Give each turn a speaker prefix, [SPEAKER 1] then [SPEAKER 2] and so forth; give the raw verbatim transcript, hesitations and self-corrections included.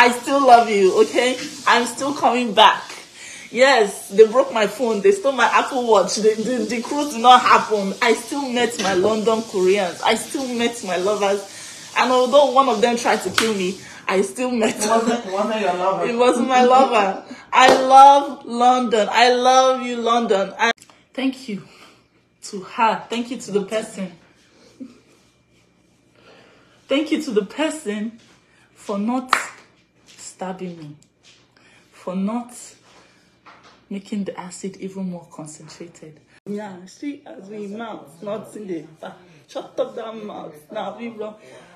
[SPEAKER 1] I still love you, okay? I'm still coming back. Yes, they broke my phone. They stole my Apple Watch. The, the, the cruise did not happen. I still met my London Koreans. I still met my lovers. And although one of them tried to kill me, I still met
[SPEAKER 2] It wasn't, it wasn't your lover.
[SPEAKER 1] It wasn't my lover. I love London. I love you, London. And thank you to her. Thank you to the person. Thank you to the person for not stabbing me. For not making the acid even more concentrated. Yeah, she has been mouth, not in the back. Shut up that mouth. Now we wrong.